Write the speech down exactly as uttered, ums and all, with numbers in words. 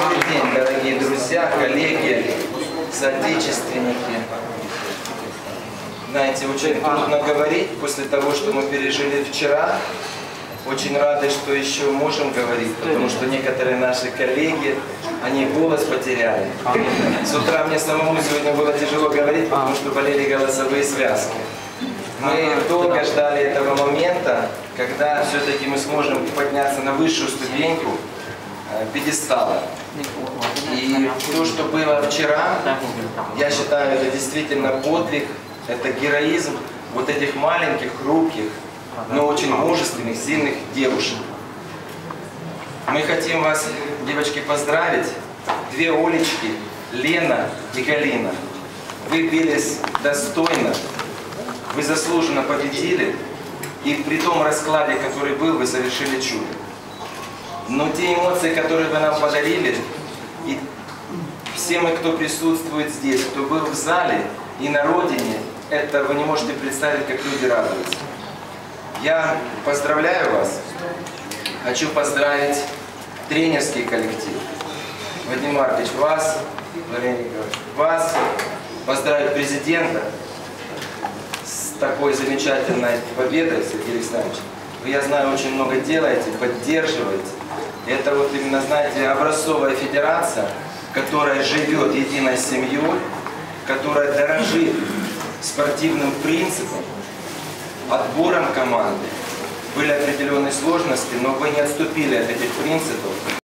Добрый день, дорогие друзья, коллеги, соотечественники. Знаете, очень трудно говорить после того, что мы пережили вчера. Очень рады, что еще можем говорить, потому что некоторые наши коллеги, они голос потеряли. С утра мне самому сегодня было тяжело говорить, потому что болели голосовые связки. Мы долго ждали этого момента, когда все-таки мы сможем подняться на высшую ступеньку пьедестала. И то, что было вчера, я считаю, это действительно подвиг, это героизм вот этих маленьких, хрупких, но очень мужественных, сильных девушек. Мы хотим вас, девочки, поздравить. Две Олечки, Лена и Галина. Вы бились достойно, вы заслуженно победили, и при том раскладе, который был, вы совершили чудо. Но те эмоции, которые вы нам подарили, и все мы, кто присутствует здесь, кто был в зале и на родине, это вы не можете представить, как люди радуются. Я поздравляю вас. Хочу поздравить тренерский коллектив. Вадим Маркович, вас, Валерий Николаевич, вас. Поздравить президента с такой замечательной победой, Сергей Александрович. Вы, я знаю, очень много делаете, поддерживаете. Это вот именно, знаете, образцовая федерация, которая живет единой семьей, которая дорожит спортивным принципом, отбором команды. Были определенные сложности, но вы не отступили от этих принципов.